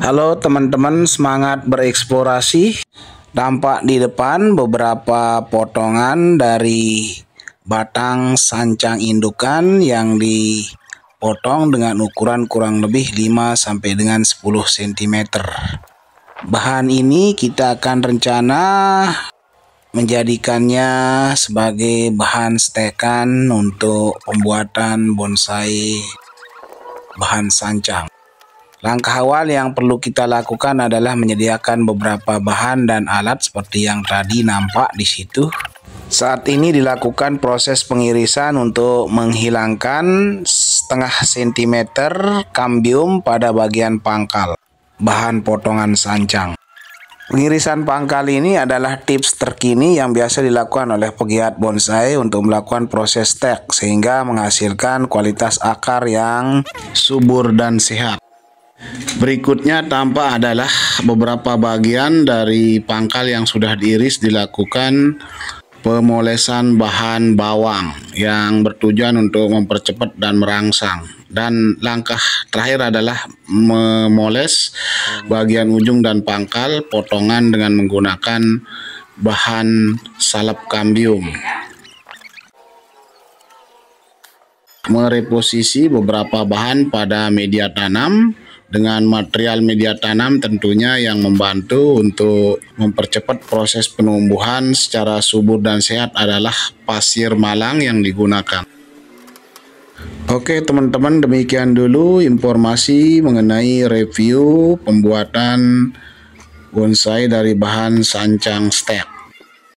Halo teman-teman, semangat bereksplorasi. Tampak di depan beberapa potongan dari batang sancang indukan yang dipotong dengan ukuran kurang lebih 5 sampai dengan 10 cm. Bahan ini kita akan rencana menjadikannya sebagai bahan stekan untuk pembuatan bonsai bahan sancang. Langkah awal yang perlu kita lakukan adalah menyediakan beberapa bahan dan alat seperti yang tadi nampak di situ. Saat ini dilakukan proses pengirisan untuk menghilangkan setengah sentimeter kambium pada bagian pangkal bahan potongan sancang. Pengirisan pangkal ini adalah tips terkini yang biasa dilakukan oleh pegiat bonsai untuk melakukan proses stek sehingga menghasilkan kualitas akar yang subur dan sehat. Berikutnya tampak adalah beberapa bagian dari pangkal yang sudah diiris dilakukan pemolesan bahan bawang yang bertujuan untuk mempercepat dan merangsang. Dan langkah terakhir adalah memoles bagian ujung dan pangkal potongan dengan menggunakan bahan salep kambium. Mereposisi beberapa bahan pada media tanam dengan material media tanam tentunya yang membantu untuk mempercepat proses penumbuhan secara subur dan sehat adalah pasir malang yang digunakan. Oke teman-teman, demikian dulu informasi mengenai review pembuatan bonsai dari bahan sancang stek.